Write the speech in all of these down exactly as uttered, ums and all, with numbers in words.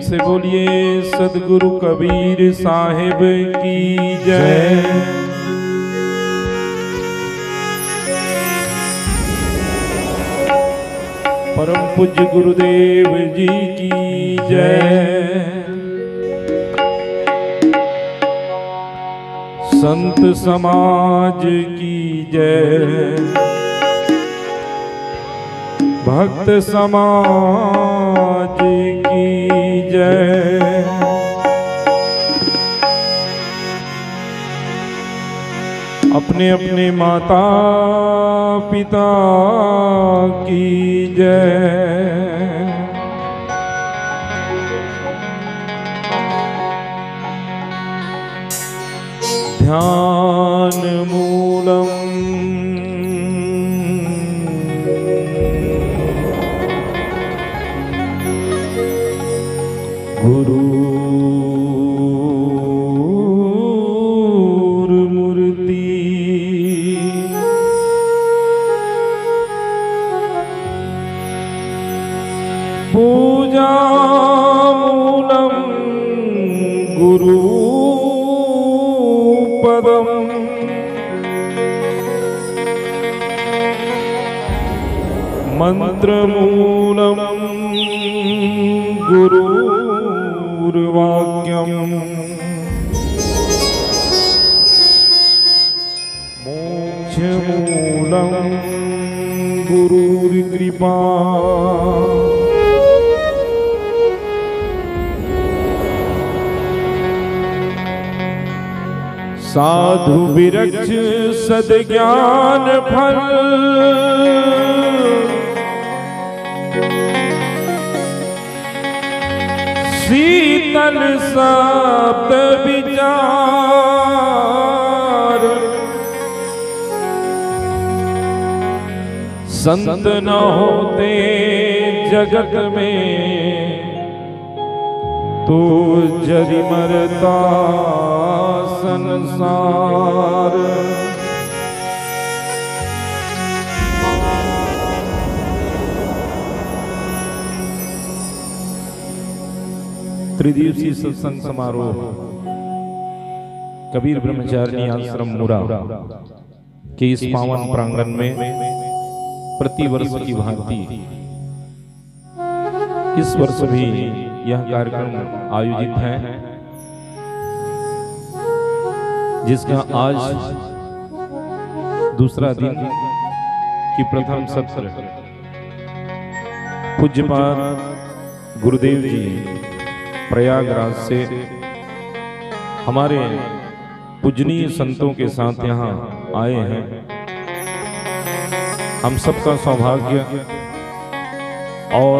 से बोलिए सदगुरु कबीर साहिब की जय। परम पूज्य गुरुदेव जी की जय। संत समाज की जय। भक्त समाज की जय। अपने अपने माता पिता की जय। ध्यान मूलम गुरुर्मूर्ति। पूजा मूलम गुरु पदम। मंत्र मूलम गुरुर्वाक्यम। मोक्ष मूलम गुरुर्कृपा। साधु विरक्ष सद्ज्ञान फल। शीतल सप्त विचार। संत न होते जगत में तो जरी मरता संसार। त्रिदिवसीय सत्संग समारोह कबीर ब्रह्मचारिणी आश्रम मुरा के इस पावन प्रांगण में प्रति वर्ष की भांति इस वर्ष भी यह कार्यक्रम आयोजित है, जिसका आज दूसरा दिन की प्रथम सत्र पूज्यपाद गुरुदेव जी प्रयागराज से हमारे पूजनीय संतों के साथ यहाँ आए हैं। हम सबका सौभाग्य और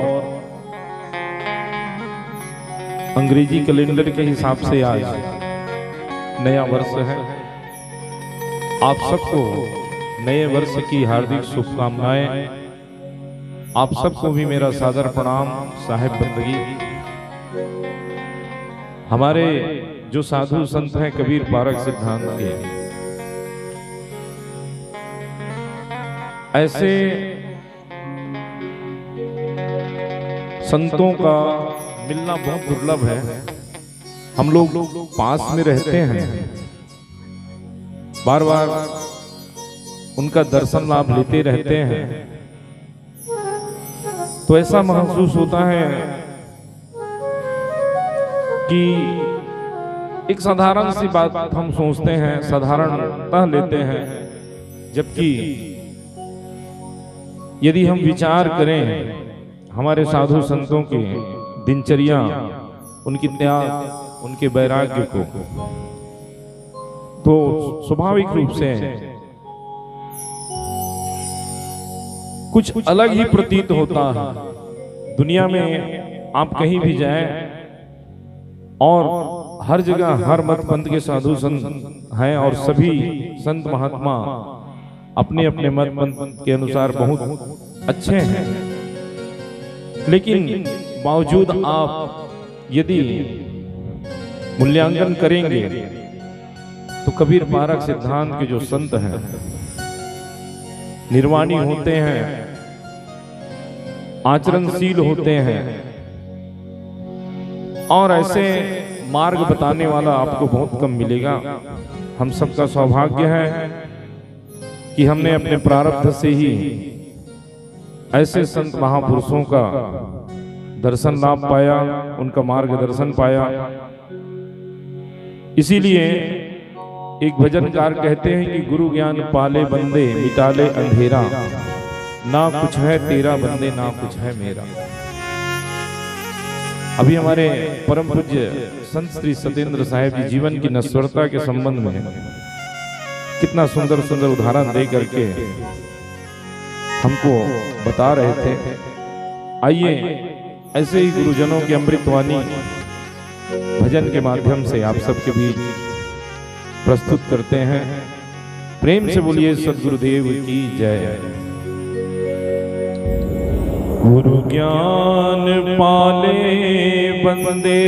अंग्रेजी कैलेंडर के हिसाब से आज नया वर्ष है। आप सबको नए वर्ष की हार्दिक शुभकामनाएं। आप सबको भी मेरा सादर प्रणाम साहिब बंदगी। हमारे जो साधु संत हैं कबीर पारक सिद्धांत के, ऐसे संतों का मिलना बहुत दुर्लभ है। हम लोग पास में रहते हैं, बार बार उनका दर्शन लाभ लेते रहते हैं, तो ऐसा महसूस होता है कि एक साधारण सी बात हम सोचते हैं, साधारणतः लेते हैं, जबकि यदि हम विचार करें हमारे साधु संतों की दिनचर्या, उनकी त्याग, उनके वैराग्य को, तो स्वाभाविक रूप से कुछ अलग ही प्रतीत होता है। दुनिया में आप कहीं भी जाएं और हर जगह हर मत पंथ के साधु संत हैं और सभी संत महात्मा अपने अपने मत पंथ के अनुसार बहुत अच्छे हैं, लेकिन बावजूद आप यदि मूल्यांकन करेंगे तो कबीर पारक सिद्धांत के जो संत हैं निर्वाणी होते हैं, आचरणशील होते हैं, और ऐसे मार्ग बताने वाला आपको बहुत कम मिलेगा। हम सबका सौभाग्य है कि हमने अपने प्रारब्ध से ही ऐसे संत महापुरुषों का दर्शन लाभ पाया, उनका मार्गदर्शन पाया। इसीलिए एक भजनकार कहते हैं कि गुरु ज्ञान पाले बंदे मिटाले अंधेरा, ना कुछ है तेरा बंदे ना कुछ है मेरा। अभी हमारे परम पूज्य संत श्री सत्येंद्र साहिब जी जीवन की नश्वरता के संबंध में कितना सुंदर सुंदर उदाहरण दे करके हमको बता रहे थे। आइए ऐसे ही गुरुजनों की अमृतवाणी भजन के माध्यम से आप सबके बीच प्रस्तुत करते हैं। प्रेम से बोलिए सद्गुरुदेव की जय। गुरु ज्ञान पाले बंदे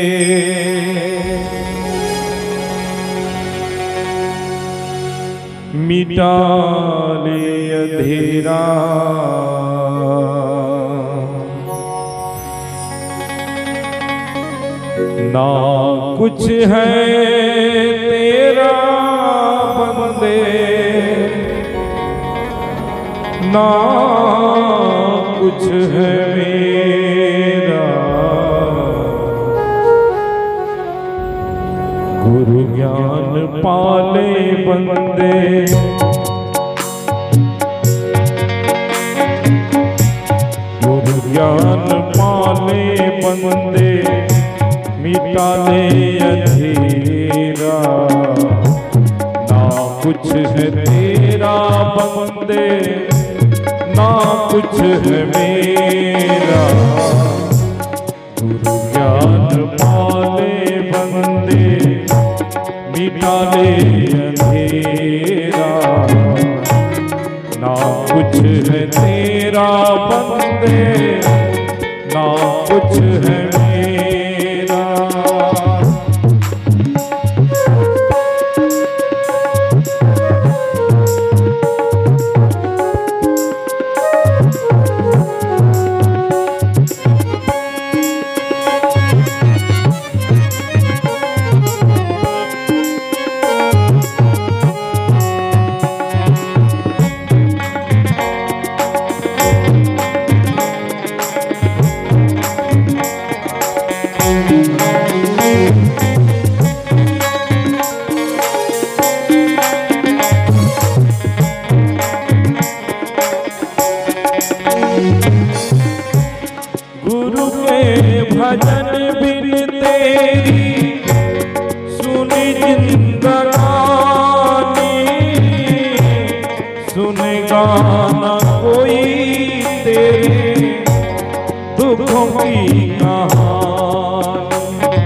मिटा ले अंधेरा, ना कुछ है तेरा बंदे ना कुछ है मेरा। गुरु ज्ञान पाले बंदे गुरु ज्ञान पाले बंदे मिटा ले अंधेरा, ना कुछ है तेरा बंदे ना कुछ है मेरा। गुरु ज्ञान पाले बंदे मिटा ले अंधेरा, ना कुछ है तेरा बंदे ना कुछ है मेरा। गुरु के भजन बिन तेरी सुनी जिंदगानी, सुनेगा ना कोई तेरे दुखों की कहानी।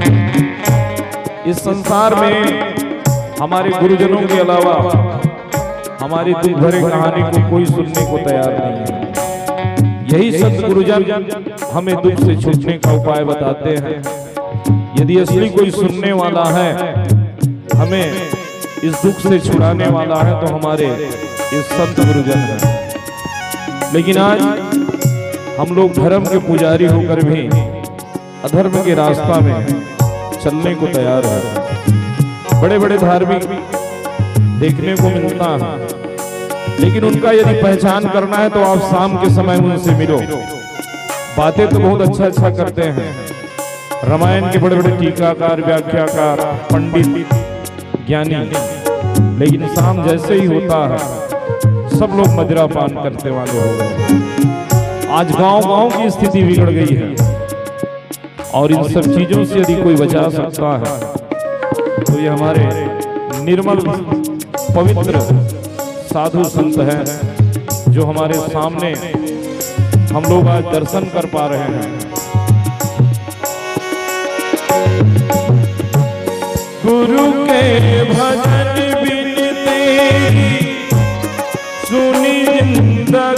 इस संसार में हमारे गुरुजनों के अलावा हमारी दुख भरे कहानी को कोई सुनने को तैयार नहीं है। यही संत गुरुजन हमें दुख से छूटने का उपाय बताते हैं। यदि असली कोई सुनने वाला है, हमें इस दुख से छुड़ाने वाला है, तो हमारे इस संत गुरुजन हैं। लेकिन आज हम लोग धर्म के पुजारी होकर भी अधर्म के रास्ता में चलने को तैयार है। बड़े बड़े धार्मिक देखने को मिलता है, लेकिन उनका यदि पहचान करना है तो आप शाम के समय उनसे मिलो। बातें तो बहुत अच्छा अच्छा करते हैं, रामायण के बड़े बड़े टीकाकार, व्याख्याकार, पंडित, ज्ञानी, लेकिन शाम जैसे ही होता है सब लोग मदिरा पान करते वाले हो गए। आज गांव गांव की स्थिति बिगड़ गई है, और इन सब चीजों से यदि कोई बचा सकता है तो ये हमारे निर्मल पवित्र साधु संत हैं, जो हमारे सामने हम लोग आज दर्शन कर पा रहे हैं। गुरु के भजन बिन तेरी सुनी जिंदगानी,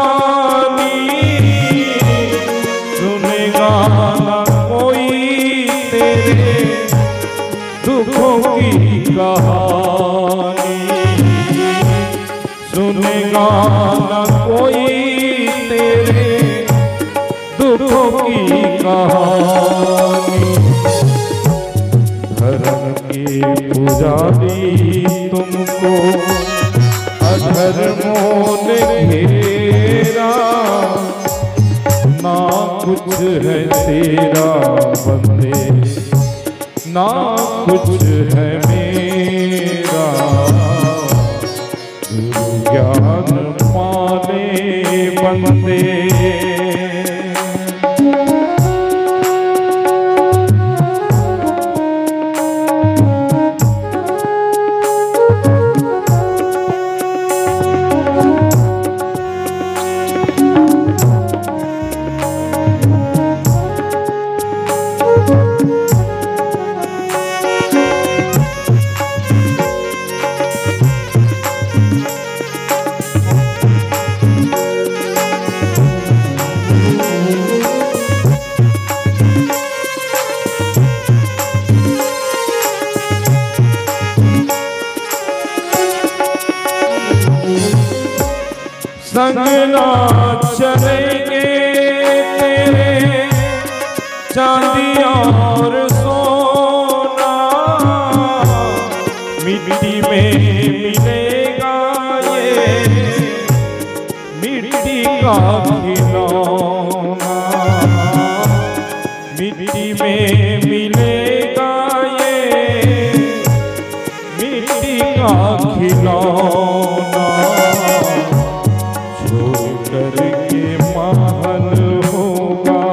सुनेगा ना कोई तेरे दुखों की कहानी, सुनेगा ना कोई तेरे दुखों की कहानी। पुजारी तुमको अधर्मों ने घेरा, ना कुछ है तेरा बंदे ना कुछ है मेरा। गुरु ज्ञान पाले बंदे। संग ना चलेंगे तेरे चांदी और सोना, मिट्टी में मिलेगा ये मिट्टी का खिलौना। मिट्टी में मिलेगा ये मिट्टी का खिलौना। करके महल होगा,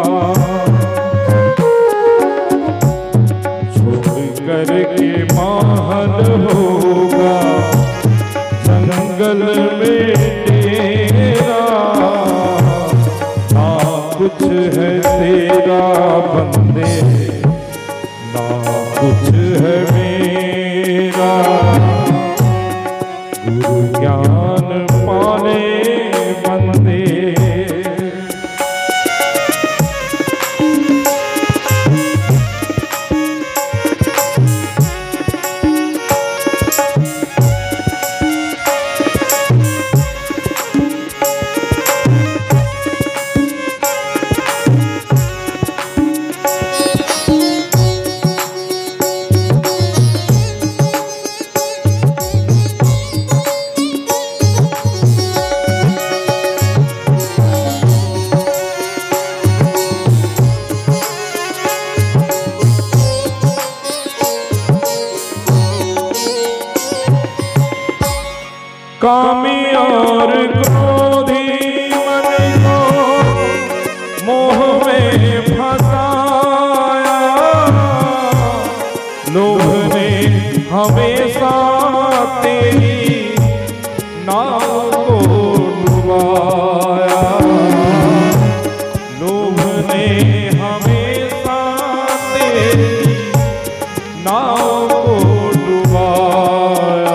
छोड़ करके महल होगा, जंगल में तेरा ना कुछ है तेरा बंदे ना कुछ है मेरा। गुरु ज्ञान पाले बंदे। कामी और क्रोधी मन को मोह में फंसाया, लोभ ने हमेशा तेरी नाव को डुबाया। लोभ ने हमेशा तेरी नाव को डुबाया।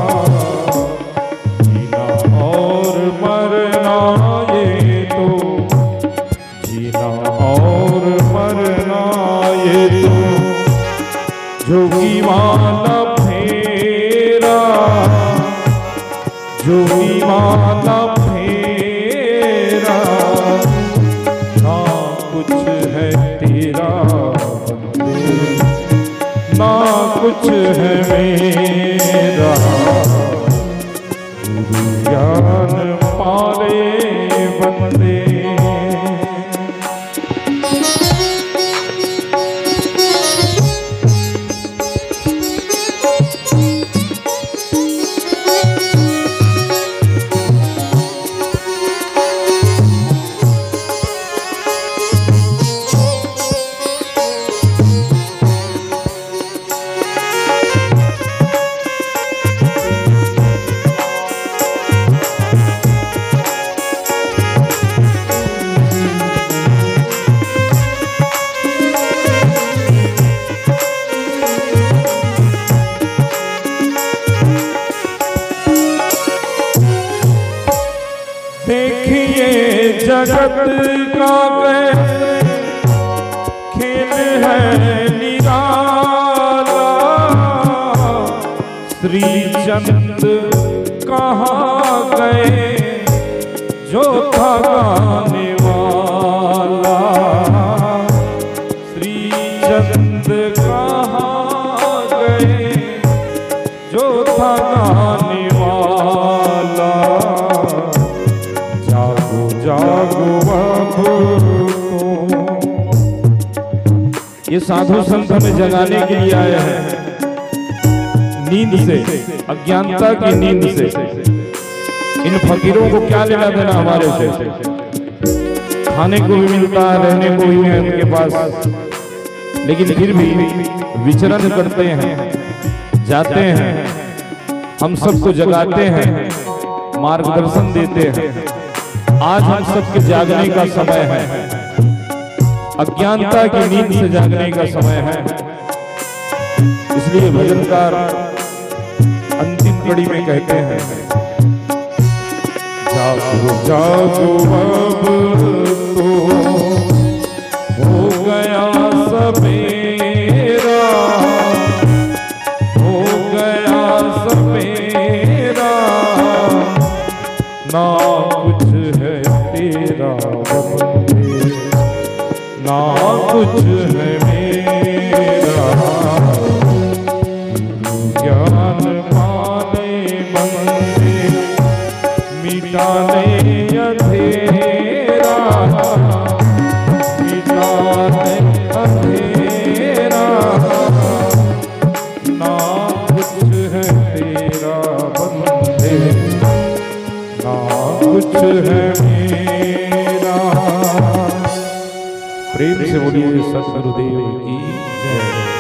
जोगी माला फेरा जोगी माला फेरा, ना कुछ है तेरा बंदे ना कुछ है मेरा। गुरु ज्ञान पाले बंदे। जगत का कैसे खेल है निराला, श्री चंद कहाँ गए जो था गाने वाला। श्री चंद कहाँ गए ये साधु संत हमें जगाने के लिए आए हैं नींद से, अज्ञानता की नींद से। इन फकीरों को क्या लेना देना हमारे से? खाने को भी मिलता है, रहने को भी है उनके पास, लेकिन फिर भी विचरण करते हैं, जाते हैं, हम सबको जगाते हैं, मार्गदर्शन देते हैं। आज हम सबके जागने का समय है, अज्ञानता की नींद से जागने का समय है। इसलिए भजनकार अंतिम कड़ी में कहते हैं, जागो जागो अब तो हो गया सवेरा, हो गया सवेरा, ना कुछ है तेरा बंदे, ना कुछ है मेरा। ज्ञान माने बंदे, मिटाने अंधेरा, मिटाने अंधेरा, ना कुछ है तेरा बंदे, ना कुछ है मेरा। प्रेम से बोलिए सद्गुरुदेव की जय।